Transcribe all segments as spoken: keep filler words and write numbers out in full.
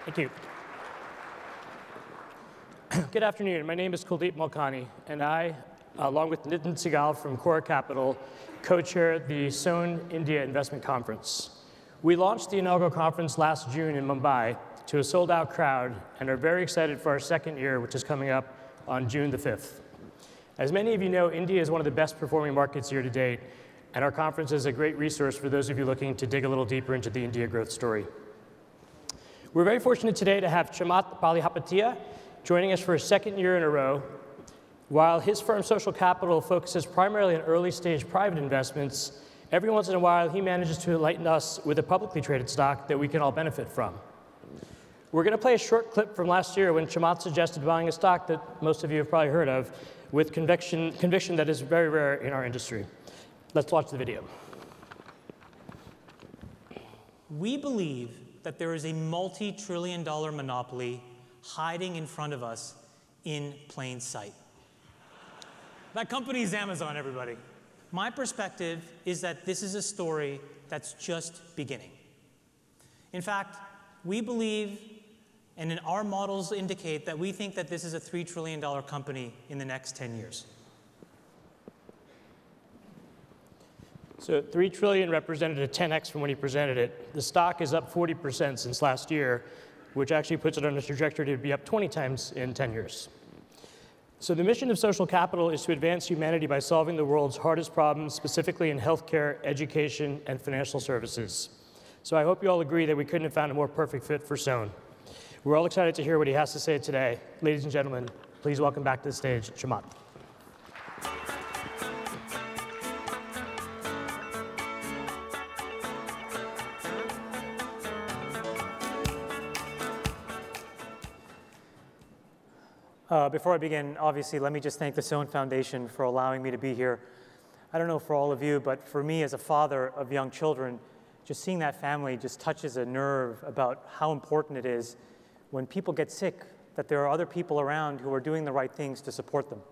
Thank you. Good afternoon. My name is Kuldeep Malkani, and I, along with Nitin Segal from Quora Capital, co-chair the Sohn India Investment Conference. We launched the inaugural conference last June in Mumbai to a sold-out crowd and are very excited for our second year, which is coming up on June the fifth. As many of you know, India is one of the best performing markets year to date, and our conference is a great resource for those of you looking to dig a little deeper into the India growth story. We're very fortunate today to have Chamath Palihapitiya joining us for a second year in a row. While his firm, Social Capital, focuses primarily on early-stage private investments, every once in a while he manages to enlighten us with a publicly traded stock that we can all benefit from. We're going to play a short clip from last year when Chamath suggested buying a stock that most of you have probably heard of, with conviction, conviction that is very rare in our industry. Let's watch the video. We believe that there is a multi-trillion dollar monopoly hiding in front of us in plain sight. That company is Amazon, everybody. My perspective is that this is a story that's just beginning. In fact, we believe, and in our models indicate, that we think that this is a three trillion dollar company in the next ten years. So three trillion dollars represented a ten X from when he presented it. The stock is up forty percent since last year, which actually puts it on a trajectory to be up twenty times in ten years. So the mission of Social Capital is to advance humanity by solving the world's hardest problems, specifically in healthcare, education, and financial services. So I hope you all agree that we couldn't have found a more perfect fit for Sohn. We're all excited to hear what he has to say today. Ladies and gentlemen, please welcome back to the stage, Chamath. Uh, before I begin, obviously, let me just thank the Sohn Foundation for allowing me to be here. I don't know for all of you, but for me as a father of young children, just seeing that family just touches a nerve about how important it is when people get sick, that there are other people around who are doing the right things to support them.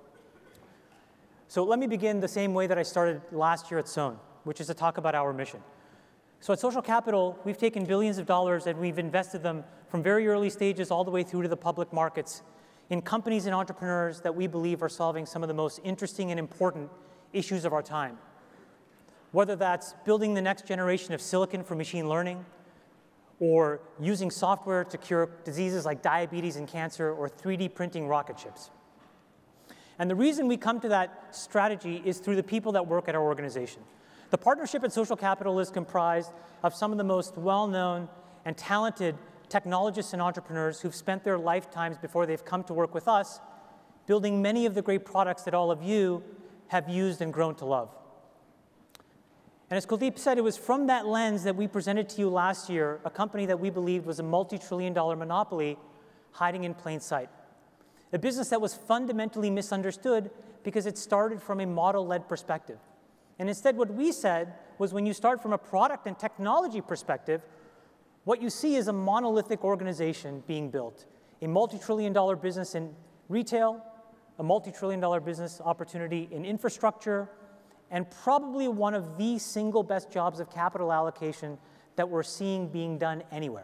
So let me begin the same way that I started last year at Sohn, which is to talk about our mission. So at Social Capital, we've taken billions of dollars and we've invested them from very early stages all the way through to the public markets in companies and entrepreneurs that we believe are solving some of the most interesting and important issues of our time. Whether that's building the next generation of silicon for machine learning, or using software to cure diseases like diabetes and cancer, or three D printing rocket ships. And the reason we come to that strategy is through the people that work at our organization. The partnership at Social Capital is comprised of some of the most well-known and talented technologists and entrepreneurs who've spent their lifetimes before they've come to work with us, building many of the great products that all of you have used and grown to love. And as Kuldeep said, it was from that lens that we presented to you last year a company that we believed was a multi-trillion dollar monopoly hiding in plain sight. A business that was fundamentally misunderstood because it started from a model-led perspective. And instead, what we said was when you start from a product and technology perspective, what you see is a monolithic organization being built, a multi-trillion dollar business in retail, a multi-trillion dollar business opportunity in infrastructure, and probably one of the single best jobs of capital allocation that we're seeing being done anywhere.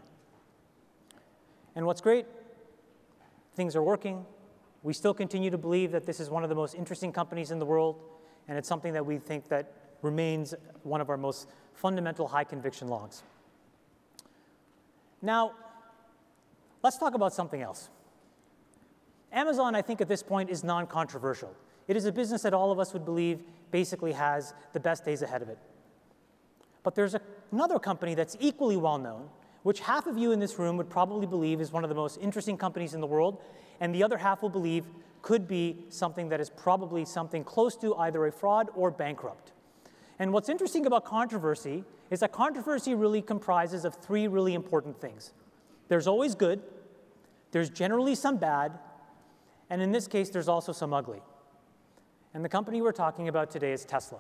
And what's great, things are working. We still continue to believe that this is one of the most interesting companies in the world, and it's something that we think that remains one of our most fundamental high conviction longs. Now, let's talk about something else. Amazon, I think at this point, is non-controversial. It is a business that all of us would believe basically has the best days ahead of it. But there's a, another company that's equally well-known, which half of you in this room would probably believe is one of the most interesting companies in the world, and the other half will believe could be something that is probably something close to either a fraud or bankrupt. And what's interesting about controversy is that controversy really comprises of three really important things. There's always good, there's generally some bad, and in this case, there's also some ugly. And the company we're talking about today is Tesla.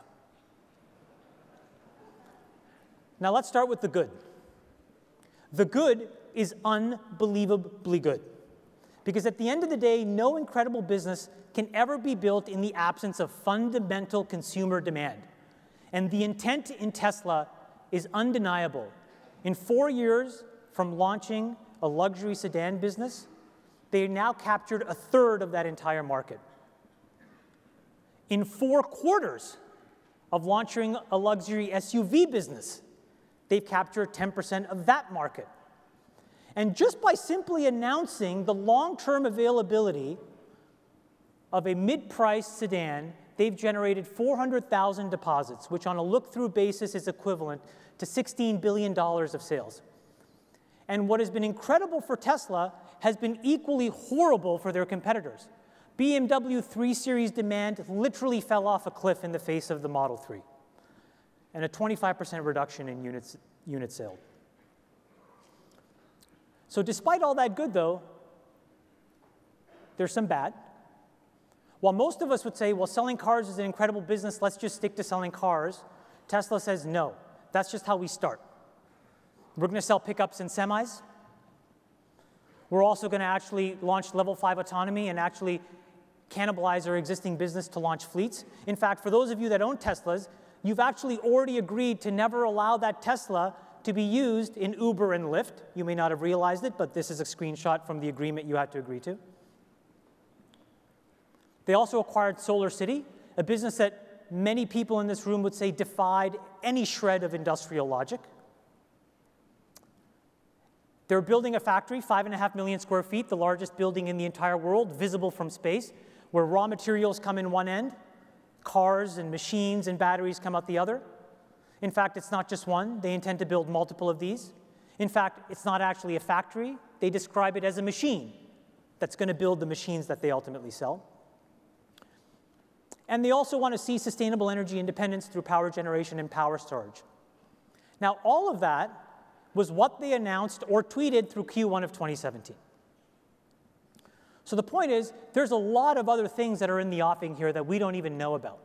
Now let's start with the good. The good is unbelievably good. Because at the end of the day, no incredible business can ever be built in the absence of fundamental consumer demand. And the intent in Tesla is undeniable. In four years from launching a luxury sedan business, they now captured a third of that entire market. In four quarters of launching a luxury S U V business, they've captured ten percent of that market. And just by simply announcing the long-term availability of a mid-priced sedan, they've generated four hundred thousand deposits, which on a look-through basis is equivalent to sixteen billion dollars of sales. And what has been incredible for Tesla has been equally horrible for their competitors. B M W three Series demand literally fell off a cliff in the face of the Model three, and a twenty-five percent reduction in units, units sold. So despite all that good, though, there's some bad. While most of us would say, well, selling cars is an incredible business, let's just stick to selling cars, Tesla says, no, that's just how we start. We're going to sell pickups and semis. We're also going to actually launch level five autonomy and actually cannibalize our existing business to launch fleets. In fact, for those of you that own Teslas, you've actually already agreed to never allow that Tesla to be used in Uber and Lyft. You may not have realized it, but this is a screenshot from the agreement you had to agree to. They also acquired SolarCity, a business that many people in this room would say defied any shred of industrial logic. They're building a factory, five and a half million square feet, the largest building in the entire world, visible from space, where raw materials come in one end, cars and machines and batteries come out the other. In fact, it's not just one. They intend to build multiple of these. In fact, it's not actually a factory. They describe it as a machine that's going to build the machines that they ultimately sell. And they also want to see sustainable energy independence through power generation and power storage. Now, all of that was what they announced or tweeted through Q one of twenty seventeen. So the point is, there's a lot of other things that are in the offing here that we don't even know about.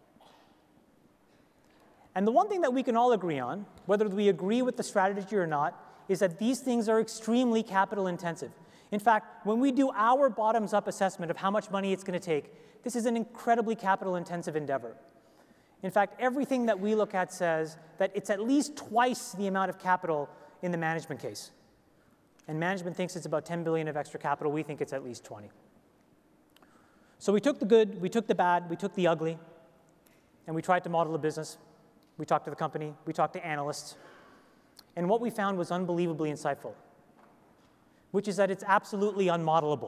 And the one thing that we can all agree on, whether we agree with the strategy or not, is that these things are extremely capital intensive. In fact, when we do our bottoms-up assessment of how much money it's going to take, this is an incredibly capital-intensive endeavor. In fact, everything that we look at says that it's at least twice the amount of capital in the management case. And management thinks it's about ten billion dollars of extra capital. We think it's at least twenty. So we took the good, we took the bad, we took the ugly, and we tried to model a business. We talked to the company, we talked to analysts, and what we found was unbelievably insightful, which is that it's absolutely unmodelable.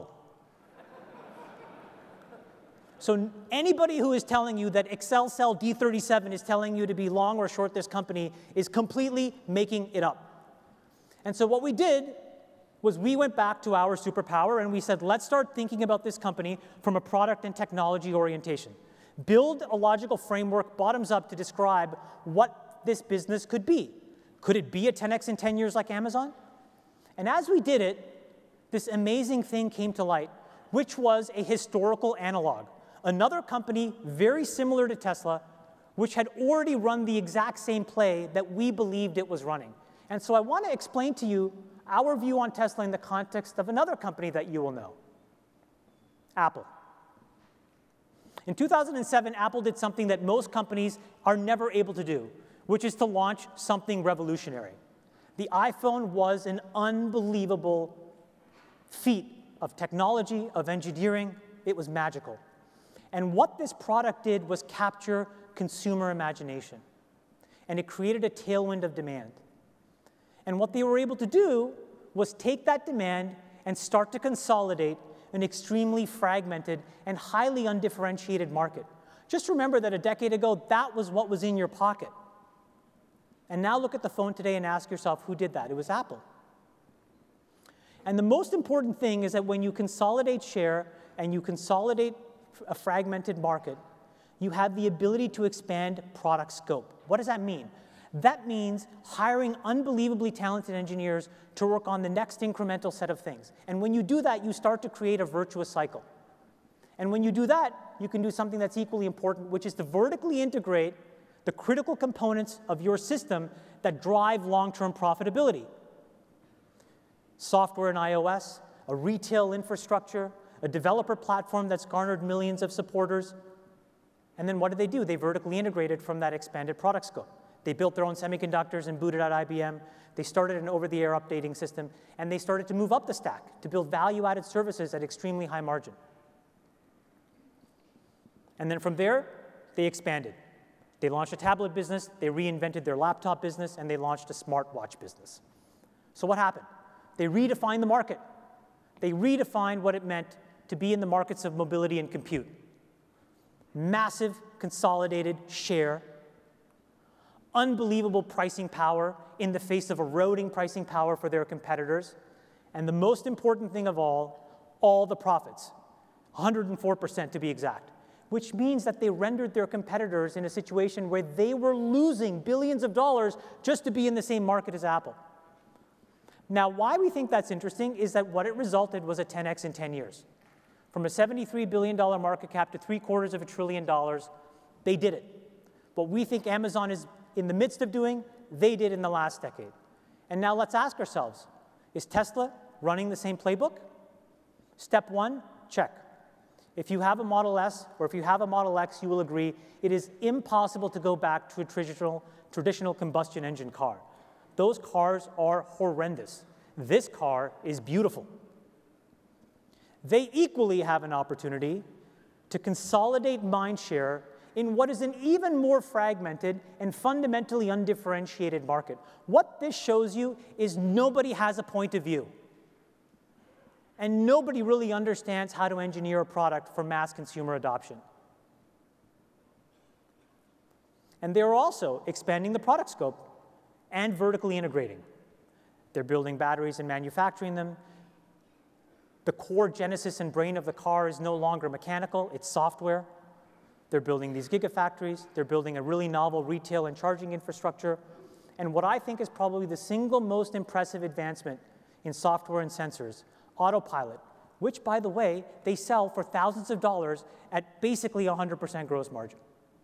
So anybody who is telling you that Excel cell D thirty-seven is telling you to be long or short this company is completely making it up. And so what we did was we went back to our superpower and we said, let's start thinking about this company from a product and technology orientation. Build a logical framework bottoms up to describe what this business could be. Could it be a ten X in ten years like Amazon? And as we did it, this amazing thing came to light, which was a historical analog. Another company very similar to Tesla, which had already run the exact same play that we believed it was running. And so I want to explain to you our view on Tesla in the context of another company that you will know, Apple. In two thousand seven, Apple did something that most companies are never able to do, which is to launch something revolutionary. The iPhone was an unbelievable feat of technology, of engineering. It was magical. And what this product did was capture consumer imagination. And it created a tailwind of demand. And what they were able to do was take that demand and start to consolidate an extremely fragmented and highly undifferentiated market. Just remember that a decade ago, that was what was in your pocket. And now look at the phone today and ask yourself, who did that? It was Apple. And the most important thing is that when you consolidate share and you consolidate a fragmented market, you have the ability to expand product scope. What does that mean? That means hiring unbelievably talented engineers to work on the next incremental set of things. And when you do that, you start to create a virtuous cycle. And when you do that, you can do something that's equally important, which is to vertically integrate the critical components of your system that drive long-term profitability. Software and iOS, a retail infrastructure, a developer platform that's garnered millions of supporters. And then what do they do? They vertically integrated from that expanded product scope. They built their own semiconductors and booted out I B M. They started an over-the-air updating system, and they started to move up the stack to build value-added services at extremely high margin. And then from there, they expanded. They launched a tablet business, they reinvented their laptop business, and they launched a smartwatch business. So what happened? They redefined the market. They redefined what it meant to be in the markets of mobility and compute. Massive consolidated share, unbelievable pricing power in the face of eroding pricing power for their competitors, and the most important thing of all, all the profits, one hundred four percent to be exact, which means that they rendered their competitors in a situation where they were losing billions of dollars just to be in the same market as Apple. Now, why we think that's interesting is that what it resulted was a ten X in ten years. From a seventy-three billion dollar market cap to three quarters of a trillion dollars, they did it. What we think Amazon is in the midst of doing, they did in the last decade. And now let's ask ourselves, is Tesla running the same playbook? Step one, check. If you have a Model S or if you have a Model X, you will agree it is impossible to go back to a traditional, traditional combustion engine car. Those cars are horrendous. This car is beautiful. They equally have an opportunity to consolidate mind share in what is an even more fragmented and fundamentally undifferentiated market. What this shows you is nobody has a point of view. And nobody really understands how to engineer a product for mass consumer adoption. And they're also expanding the product scope and vertically integrating. They're building batteries and manufacturing them. The core genesis and brain of the car is no longer mechanical, it's software. They're building these gigafactories. They're building a really novel retail and charging infrastructure. And what I think is probably the single most impressive advancement in software and sensors, Autopilot, which, by the way, they sell for thousands of dollars at basically one hundred percent gross margin.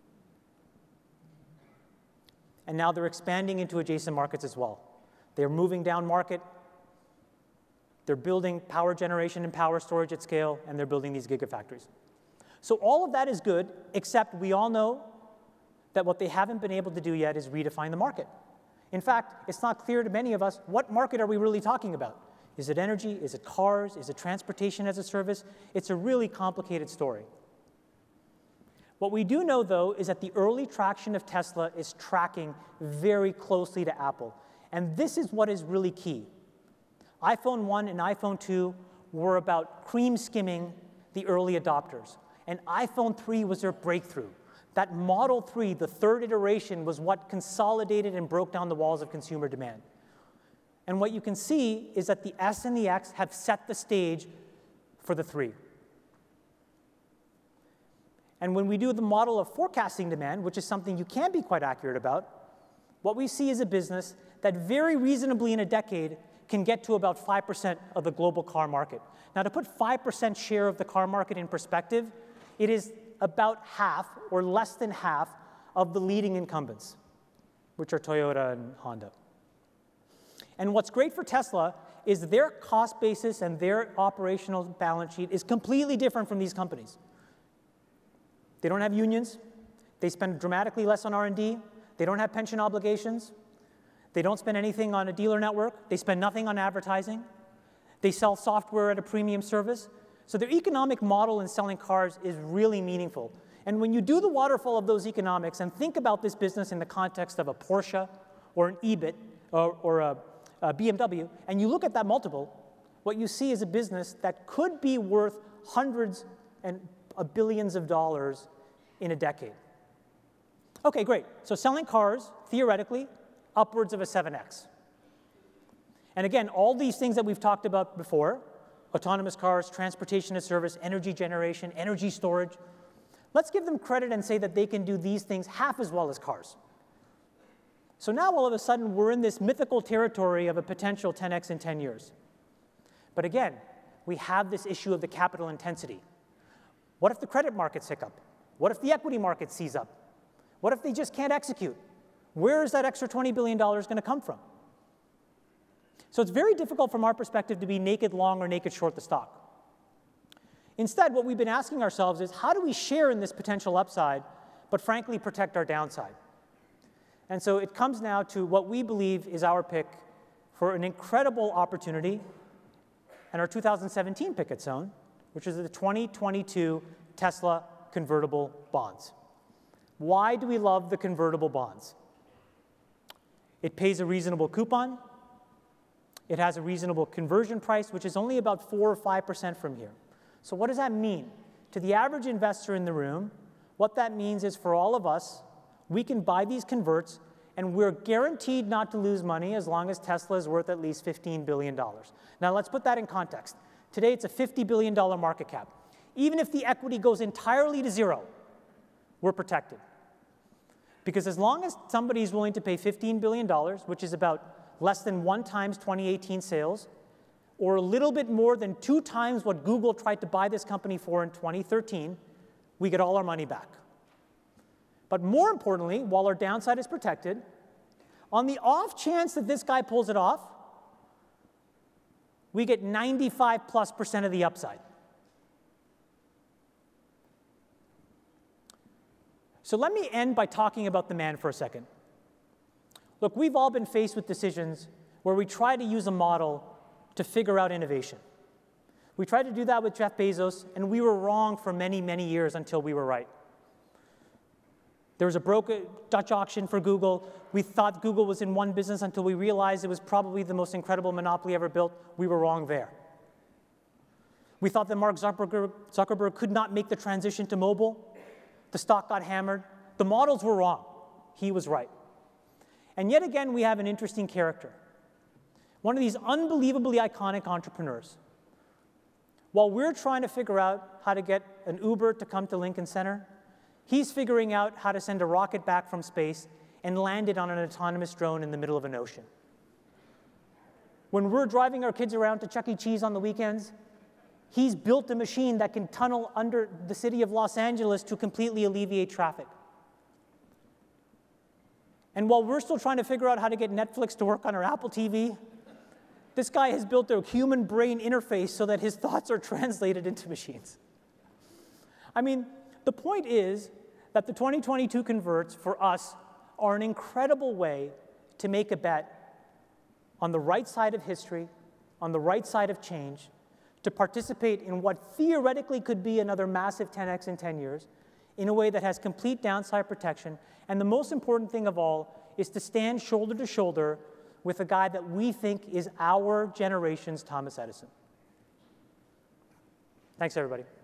And now they're expanding into adjacent markets as well. They're moving down market. They're building power generation and power storage at scale, and they're building these gigafactories. So all of that is good, except we all know that what they haven't been able to do yet is redefine the market. In fact, it's not clear to many of us, what market are we really talking about? Is it energy? Is it cars? Is it transportation as a service? It's a really complicated story. What we do know, though, is that the early traction of Tesla is tracking very closely to Apple. And this is what is really key. iPhone one and iPhone two were about cream skimming the early adopters. And iPhone three was their breakthrough. That Model three, the third iteration, was what consolidated and broke down the walls of consumer demand. And what you can see is that the S and the X have set the stage for the three. And when we do the model of forecasting demand, which is something you can be quite accurate about, what we see is a business that very reasonably in a decade can get to about five percent of the global car market. Now, to put five percent share of the car market in perspective, it is about half or less than half of the leading incumbents, which are Toyota and Honda. And what's great for Tesla is their cost basis and their operational balance sheet is completely different from these companies. They don't have unions. They spend dramatically less on R and D. They don't have pension obligations. They don't spend anything on a dealer network. They spend nothing on advertising. They sell software at a premium service. So their economic model in selling cars is really meaningful. And when you do the waterfall of those economics and think about this business in the context of a Porsche or an E B I T or, or a, a B M W, and you look at that multiple, what you see is a business that could be worth hundreds and uh, billions of dollars in a decade. Okay, great. So selling cars, theoretically, upwards of a seven X. And again, all these things that we've talked about before, autonomous cars, transportation as service, energy generation, energy storage, let's give them credit and say that they can do these things half as well as cars. So now all of a sudden we're in this mythical territory of a potential ten X in ten years. But again, we have this issue of the capital intensity. What if the credit markets hiccup? What if the equity market seize up? What if they just can't execute? Where is that extra twenty billion dollars going to come from? So it's very difficult from our perspective to be naked long or naked short the stock. Instead, what we've been asking ourselves is, how do we share in this potential upside, but frankly protect our downside? And so it comes now to what we believe is our pick for an incredible opportunity, and our two thousand seventeen pick at Sohn, which is the twenty twenty-two Tesla convertible bonds. Why do we love the convertible bonds? It pays a reasonable coupon. It has a reasonable conversion price, which is only about four or five percent from here. So what does that mean? To the average investor in the room, what that means is for all of us, we can buy these converts, and we're guaranteed not to lose money as long as Tesla is worth at least fifteen billion dollars. Now let's put that in context. Today it's a fifty billion dollars market cap. Even if the equity goes entirely to zero, we're protected. Because as long as somebody is willing to pay fifteen billion dollars, which is about less than one times twenty eighteen sales, or a little bit more than two times what Google tried to buy this company for in twenty thirteen, we get all our money back. But more importantly, while our downside is protected, on the off chance that this guy pulls it off, we get ninety-five plus percent of the upside. So let me end by talking about the man for a second. Look, we've all been faced with decisions where we try to use a model to figure out innovation. We tried to do that with Jeff Bezos, and we were wrong for many, many years until we were right. There was a broken Dutch auction for Google. We thought Google was in one business until we realized it was probably the most incredible monopoly ever built. We were wrong there. We thought that Mark Zuckerberg, Zuckerberg could not make the transition to mobile. The stock got hammered. The models were wrong. He was right. And yet again, we have an interesting character. One of these unbelievably iconic entrepreneurs. While we're trying to figure out how to get an Uber to come to Lincoln Center, he's figuring out how to send a rocket back from space and land it on an autonomous drone in the middle of an ocean. When we're driving our kids around to Chuck E. Cheese on the weekends, he's built a machine that can tunnel under the city of Los Angeles to completely alleviate traffic. And while we're still trying to figure out how to get Netflix to work on our Apple T V, this guy has built a human brain interface so that his thoughts are translated into machines. I mean, the point is that the twenty twenty-two converts for us are an incredible way to make a bet on the right side of history, on the right side of change, to participate in what theoretically could be another massive ten X in ten years, in a way that has complete downside protection. And the most important thing of all is to stand shoulder to shoulder with a guy that we think is our generation's Thomas Edison. Thanks, everybody.